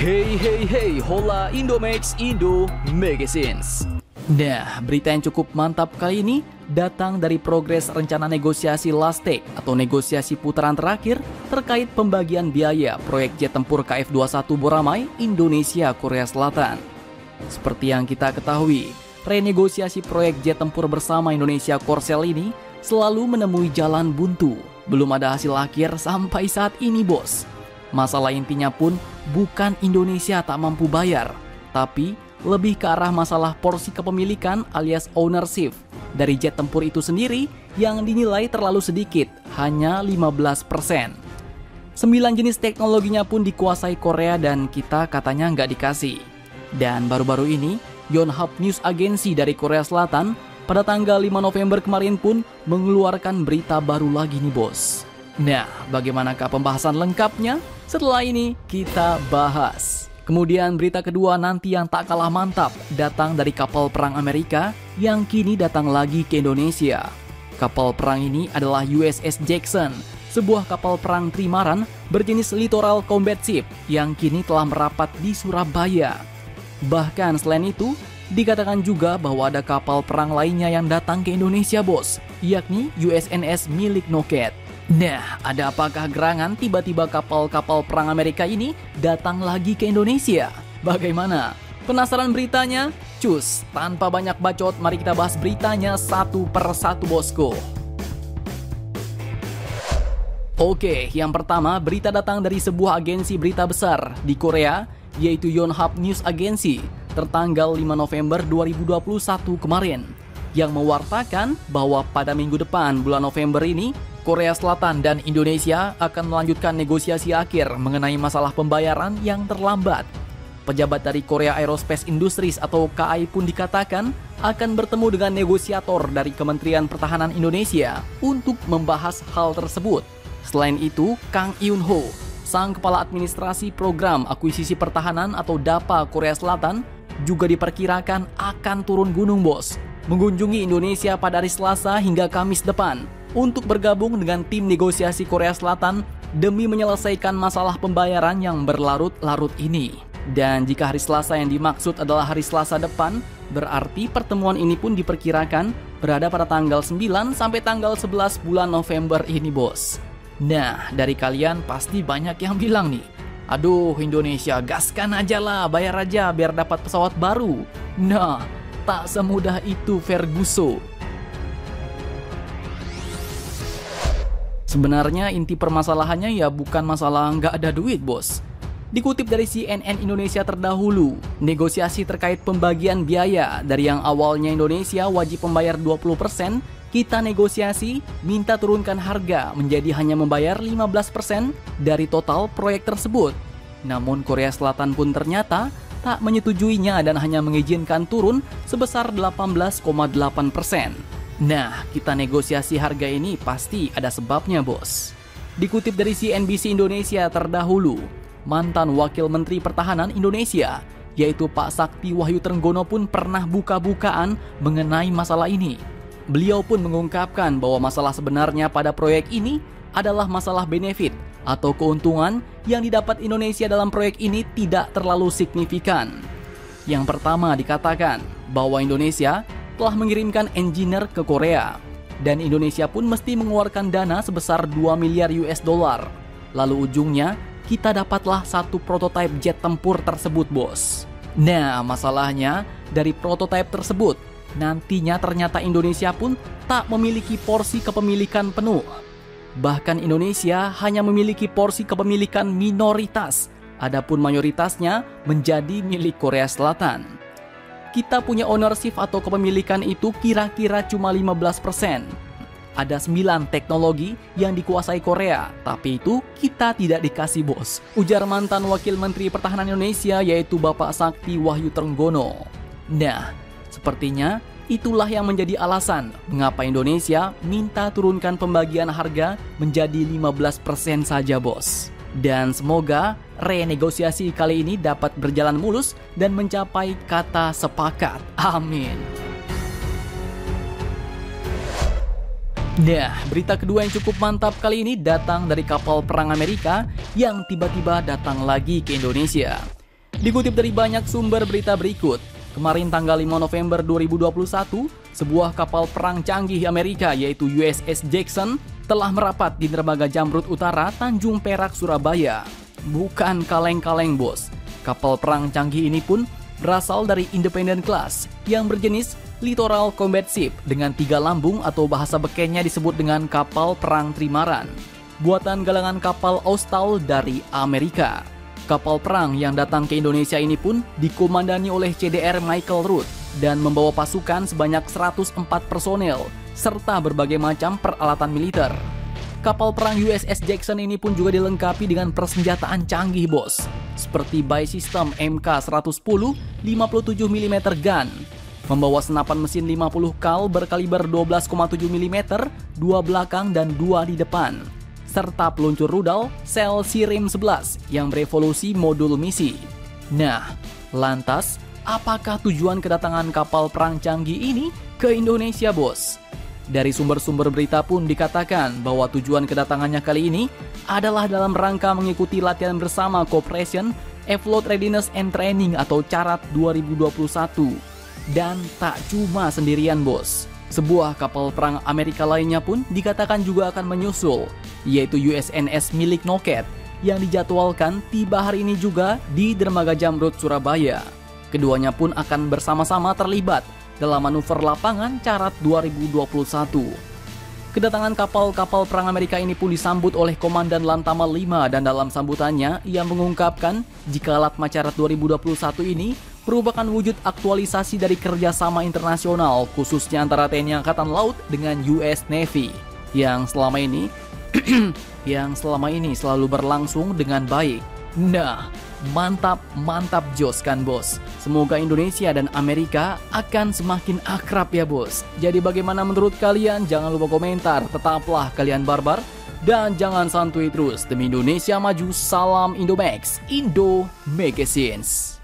Hey, hola Indomax Indo Magazines. Nah, berita yang cukup mantap kali ini datang dari progres rencana negosiasi last take atau negosiasi putaran terakhir terkait pembagian biaya proyek jet tempur KF-21 Boramae Indonesia Korea Selatan. Seperti yang kita ketahui, renegosiasi proyek jet tempur bersama Indonesia Korsel ini selalu menemui jalan buntu. Belum ada hasil akhir sampai saat ini, bos. Masalah intinya pun bukan Indonesia tak mampu bayar, tapi lebih ke arah masalah porsi kepemilikan alias ownership dari jet tempur itu sendiri yang dinilai terlalu sedikit, hanya 15%. 9 jenis teknologinya pun dikuasai Korea dan kita katanya nggak dikasih. Dan baru-baru ini, Yonhap News Agency dari Korea Selatan pada tanggal 5 November kemarin pun mengeluarkan berita baru lagi nih, bos. Nah, bagaimanakah pembahasan lengkapnya? Setelah ini kita bahas. Kemudian berita kedua nanti yang tak kalah mantap datang dari kapal perang Amerika yang kini datang lagi ke Indonesia. Kapal perang ini adalah USS Jackson, sebuah kapal perang trimaran berjenis Littoral Combat Ship yang kini telah merapat di Surabaya. Bahkan selain itu, dikatakan juga bahwa ada kapal perang lainnya yang datang ke Indonesia, bos, yakni USNS milik Noket. Nah, ada apakah gerangan tiba-tiba kapal-kapal perang Amerika ini datang lagi ke Indonesia? Bagaimana? Penasaran beritanya? Cus, tanpa banyak bacot, mari kita bahas beritanya satu per satu, bosku. Oke, yang pertama berita datang dari sebuah agensi berita besar di Korea, yaitu Yonhap News Agency, tertanggal 5 November 2021 kemarin, yang mewartakan bahwa pada minggu depan bulan November ini, Korea Selatan dan Indonesia akan melanjutkan negosiasi akhir mengenai masalah pembayaran yang terlambat. Pejabat dari Korea Aerospace Industries atau KAI pun dikatakan akan bertemu dengan negosiator dari Kementerian Pertahanan Indonesia untuk membahas hal tersebut. Selain itu, Kang Eun Ho, sang kepala administrasi program akuisisi pertahanan atau DAPA Korea Selatan, juga diperkirakan akan turun gunung, bos, mengunjungi Indonesia pada hari Selasa hingga Kamis depan untuk bergabung dengan tim negosiasi Korea Selatan demi menyelesaikan masalah pembayaran yang berlarut-larut ini. Dan jika hari Selasa yang dimaksud adalah hari Selasa depan, berarti pertemuan ini pun diperkirakan berada pada tanggal 9 sampai tanggal 11 bulan November ini, bos. Nah, dari kalian pasti banyak yang bilang nih, aduh Indonesia, gaskan aja lah, bayar aja biar dapat pesawat baru. Nah, tak semudah itu, Ferguson. Sebenarnya inti permasalahannya ya bukan masalah nggak ada duit, bos. Dikutip dari CNN Indonesia terdahulu, negosiasi terkait pembagian biaya dari yang awalnya Indonesia wajib membayar 20%, kita negosiasi minta turunkan harga menjadi hanya membayar 15% dari total proyek tersebut. Namun Korea Selatan pun ternyata tak menyetujuinya dan hanya mengizinkan turun sebesar 18,8%. Nah, kita negosiasi harga ini pasti ada sebabnya, bos. Dikutip dari CNBC Indonesia terdahulu, mantan Wakil Menteri Pertahanan Indonesia, yaitu Pak Sakti Wahyu Trenggono pun pernah buka-bukaan mengenai masalah ini. Beliau pun mengungkapkan bahwa masalah sebenarnya pada proyek ini adalah masalah benefit atau keuntungan yang didapat Indonesia dalam proyek ini tidak terlalu signifikan. Yang pertama dikatakan bahwa Indonesia telah mengirimkan engineer ke Korea dan Indonesia pun mesti mengeluarkan dana sebesar 2 miliar US dollar. Lalu ujungnya kita dapatlah satu prototipe jet tempur tersebut, bos. Nah, masalahnya dari prototipe tersebut nantinya ternyata Indonesia pun tak memiliki porsi kepemilikan penuh. Bahkan Indonesia hanya memiliki porsi kepemilikan minoritas, adapun mayoritasnya menjadi milik Korea Selatan. Kita punya ownership atau kepemilikan itu kira-kira cuma 15%. Ada 9 teknologi yang dikuasai Korea, tapi itu kita tidak dikasih, bos. Ujar mantan Wakil Menteri Pertahanan Indonesia yaitu Bapak Sakti Wahyu Trenggono. Nah, sepertinya itulah yang menjadi alasan mengapa Indonesia minta turunkan pembagian harga menjadi 15% saja, bos. Dan semoga renegosiasi kali ini dapat berjalan mulus dan mencapai kata sepakat. Amin. Nah, berita kedua yang cukup mantap kali ini datang dari kapal perang Amerika yang tiba-tiba datang lagi ke Indonesia. Dikutip dari banyak sumber berita berikut, kemarin tanggal 5 November 2021, sebuah kapal perang canggih Amerika yaitu USS Jackson telah merapat di dermaga Jamrut Utara, Tanjung Perak, Surabaya. Bukan kaleng-kaleng, bos. Kapal perang canggih ini pun berasal dari Independent Class yang berjenis Littoral Combat Ship dengan 3 lambung atau bahasa bekennya disebut dengan kapal perang trimaran. Buatan galangan kapal Austal dari Amerika. Kapal perang yang datang ke Indonesia ini pun dikomandani oleh CDR Michael Root dan membawa pasukan sebanyak 104 personel serta berbagai macam peralatan militer. Kapal perang USS Jackson ini pun juga dilengkapi dengan persenjataan canggih, bos, seperti buy system MK-110 57 mm gun, membawa senapan mesin 50 kal berkaliber 12,7 mm, 2 belakang dan 2 di depan, serta peluncur rudal sel Sirim 11 yang berevolusi modul misi. Nah, lantas apakah tujuan kedatangan kapal perang canggih ini ke Indonesia, bos? Dari sumber-sumber berita pun dikatakan bahwa tujuan kedatangannya kali ini adalah dalam rangka mengikuti latihan bersama Cooperation Afloat Readiness and Training atau CARAT 2021. Dan tak cuma sendirian, bos. Sebuah kapal perang Amerika lainnya pun dikatakan juga akan menyusul, yaitu USNS milik Noket yang dijadwalkan tiba hari ini juga di dermaga Jamrut, Surabaya. Keduanya pun akan bersama-sama terlibat dalam manuver lapangan CARAT 2021. Kedatangan kapal-kapal perang Amerika ini pun disambut oleh Komandan Lantamal 5 dan dalam sambutannya ia mengungkapkan jika Latma CARAT 2021 ini merupakan wujud aktualisasi dari kerjasama internasional khususnya antara TNI Angkatan Laut dengan US Navy yang selama ini selalu berlangsung dengan baik. Nah, mantap jos kan, bos. Semoga Indonesia dan Amerika akan semakin akrab ya, bos. Jadi bagaimana menurut kalian? Jangan lupa komentar. Tetaplah kalian barbar dan jangan santuy terus. Demi Indonesia maju, salam Indomax, Indo Magazines.